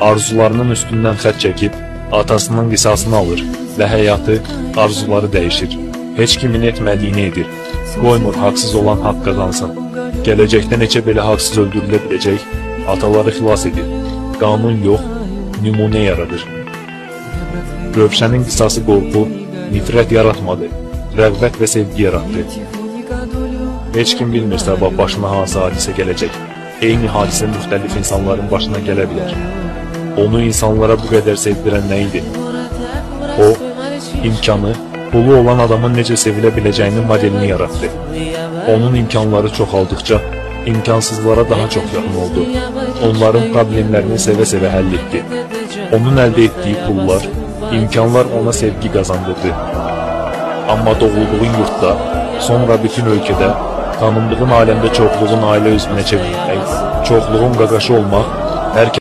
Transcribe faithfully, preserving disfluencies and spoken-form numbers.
arzularının üstündən xət çəkib, atasının qisasını alır və həyatı, arzuları dəyişir. Heç kimin etmədiyini edir. Qoymur haqsız olan haqq qazansın. Gələcəkdə neçə belə haqsız öldürülə biləcək, ataları xilas edir. Qanun yox, nümunə yaradır. Rövşənin qisası qorxu, nifrət yaratmadı, rəğbət və sevgi yaratdı. Heç kim bilmir sabah başına hansı hadisə gələcək. Eyni hadisə müxtəlif insanların başına gələ bilər. Onu insanlara bu qədər sevdirən nə idi? O, imkanı, pulu olan adamın necə sevilə biləcəyinin modelini yarattı. Onun imkanları çoxaldıqca, imkansızlara daha çox yaxın oldu. Onların problemlərini sevə-sevə həll etdi. Onun əldə etdiyi pullar, imkanlar ona sevgi qazandırdı. Amma doğulduğun yurtda, sonra bütün ölkədə, tanındığın aləmdə çoxluğun ailə üzvünə çevrilmək, çoxluğun qaqaşı olmaq, hər